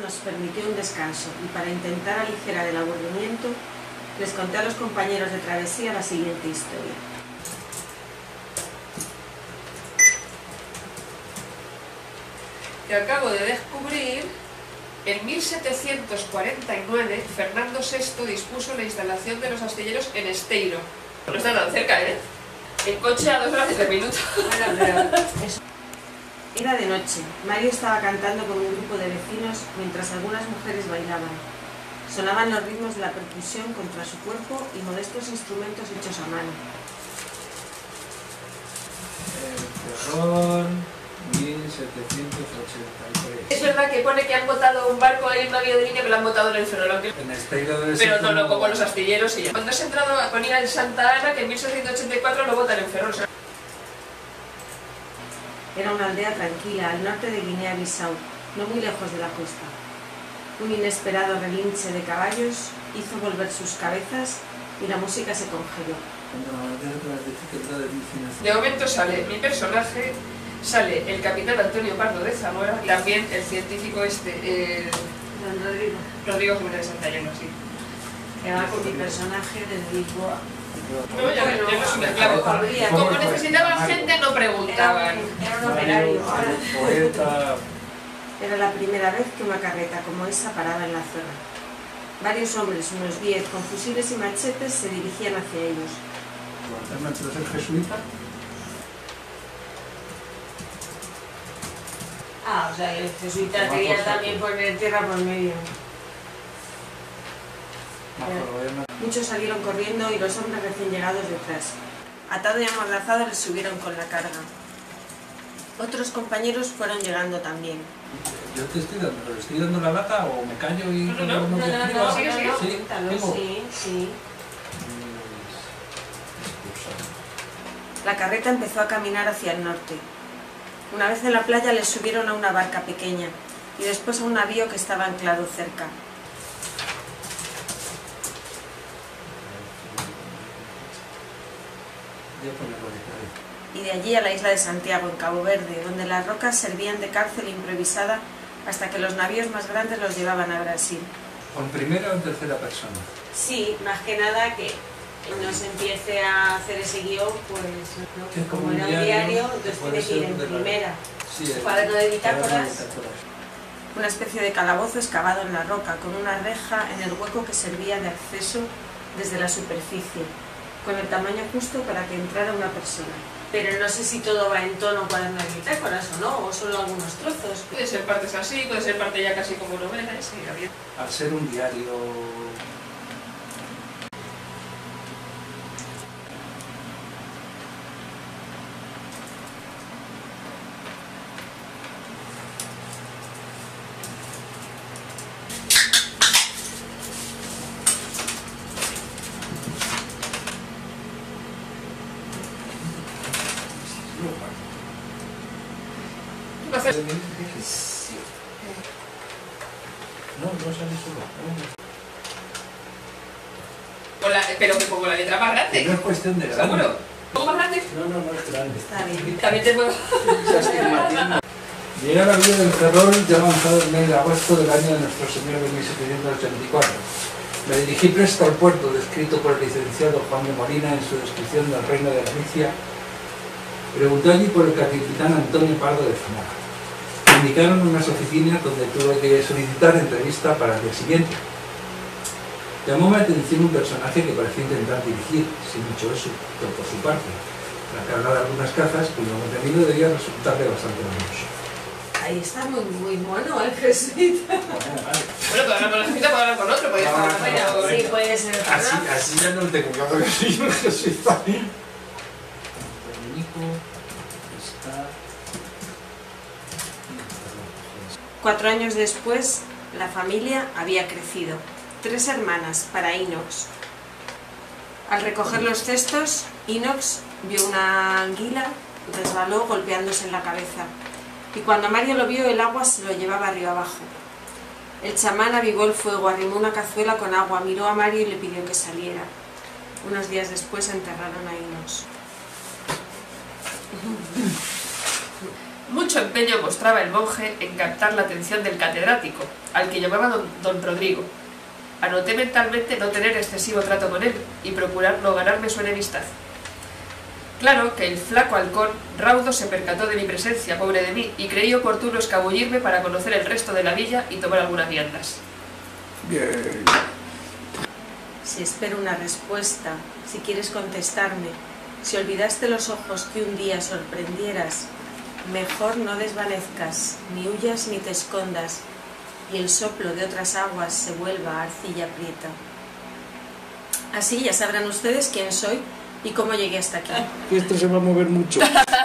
nos permitió un descanso y para intentar aligerar el aburrimiento, les conté a los compañeros de travesía la siguiente historia. Que acabo de descubrir, en 1749 Fernando VI dispuso la instalación de los astilleros en Esteiro. No está tan cerca, ¿eh? En coche a 2 horas de minuto. Bueno, pero eso. Era de noche. Mario estaba cantando con un grupo de vecinos mientras algunas mujeres bailaban. Sonaban los ritmos de la percusión contra su cuerpo y modestos instrumentos hechos a mano. Terror 1783. Es verdad que pone que han botado un barco ahí en una vía de línea, pero lo han botado en el Ferrol. En Esteiro debe Pero ser no, no, como los astilleros y ya. Cuando has entrado a poner en Santa Ana, que en 1684 lo botan en Ferrol. Era una aldea tranquila, al norte de Guinea-Bissau, no muy lejos de la costa. Un inesperado relinche de caballos hizo volver sus cabezas y la música se congeló. De momento sale mi personaje, sale el capitán Antonio Pardo de Zamora y también el científico Don Rodrigo, Rodrigo Jiménez de Santillana, sí. que va con mi personaje de Lisboa. No, yo no soy una clave. Como necesitaban gente, no preguntaban. Era un operario. Poeta. Era la primera vez que una carreta como esa paraba en la zona. Varios hombres, unos 10, con fusiles y machetes, se dirigían hacia ellos. ¿Tú eres jesuita? Ah, o sea, el jesuita quería también poner tierra por medio. Muchos salieron corriendo y los hombres recién llegados detrás. Atado y amordazado les subieron con la carga. Otros compañeros fueron llegando también. Yo te estoy dando la lata o me callo y... No, Cuéntalo, sí. La carreta empezó a caminar hacia el norte. Una vez en la playa les subieron a una barca pequeña y después a un navío que estaba anclado cerca. Y de allí a la isla de Santiago, en Cabo Verde, donde las rocas servían de cárcel improvisada hasta que los navíos más grandes los llevaban a Brasil. ¿Con primera o en tercera persona? Sí, más que nada que no se empiece a hacer ese guión, pues ¿no? Como era un diario, entonces tiene que ir en primera. Sí, Cuaderno de bitácoras. Una especie de calabozo excavado en la roca, con una reja en el hueco que servía de acceso desde la superficie, con el tamaño justo para que entrara una persona. Pero no sé si todo va en tono cuaderno de bitácoras o no, o solo algunos trozos. Puede ser partes así, puede ser parte ya casi como novela, sí, bien. Al ser un diario... Sí. No sale solo. Pero que pongo la letra más grande. No es cuestión de grande. ¿Seguro? ¿Un poco más grande? No es grande. Está bien. También te puedo... Llegué a la villa del Ferrol ya avanzado el mes de agosto del año de nuestro Señor de 1784. Me dirigí presto al puerto descrito por el licenciado Juan de Molina en su descripción del reino de Galicia. Pregunté allí por el capitán Antonio Pardo de Zamora. Me indicaron unas oficinas donde tuve que solicitar entrevista para el día siguiente. Llamó mi atención un personaje que parecía intentar dirigir, sin mucho éxito por su parte, la carga de algunas cajas cuyo contenido debía resultarle bastante valioso. Ahí está muy mono el jesuita. Bueno, puedo hablar con la jesuita, puedo hablar con otro, podría estar con ella. Sí, puede ser. Así ya no tengo claro que soy un jesuita. Está... 4 años después, la familia había crecido. 3 hermanas para Inox. Al recoger los cestos, Inox vio una anguila, resbaló golpeándose en la cabeza. Y cuando Mario lo vio, el agua se lo llevaba arriba abajo. El chamán avivó el fuego, arrimó una cazuela con agua, miró a Mario y le pidió que saliera. Unos días después enterraron a Inox. Mucho empeño mostraba el monje en captar la atención del catedrático, al que llamaba don Rodrigo. Anoté mentalmente no tener excesivo trato con él y procurar no ganarme su enemistad. Claro que el flaco halcón raudo se percató de mi presencia, pobre de mí, y creí oportuno escabullirme para conocer el resto de la villa y tomar algunas viandas. Bien. Si espero una respuesta, si quieres contestarme, si olvidaste los ojos que un día sorprendieras, mejor no desvanezcas, ni huyas ni te escondas, y el soplo de otras aguas se vuelva arcilla prieta. Así ya sabrán ustedes quién soy y cómo llegué hasta aquí. Esto se va a mover mucho.